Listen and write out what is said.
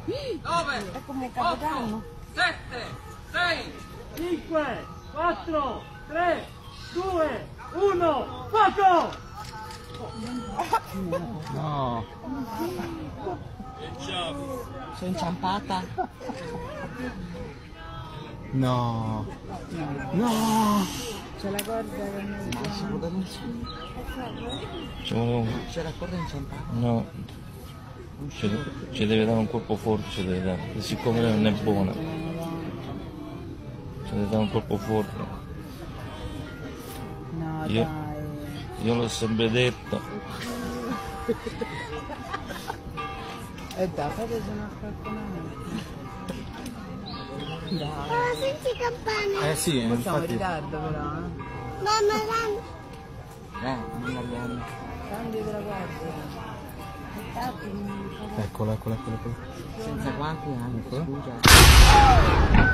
9, È come Capodanno. 7, 6, 5, 4, 3, 2, 1, fuoco! No. Sono inciampata. No. No. C'è la corda che non Ma si può dare c'è la corda inciampata. No, ci deve dare un colpo forte, ci deve dare. E siccome lei non è buona, ci deve dare un colpo forte. No, Io- dai. Io l'ho sempre detto. E dai, fate una accattonata. Dai. Ma senti campane. Sì, Siamo in infatti. ritardo però, Mamma, mamma. Non abbiamo. Cambio della guardia. Eccola. Senza guanti anche, scusa.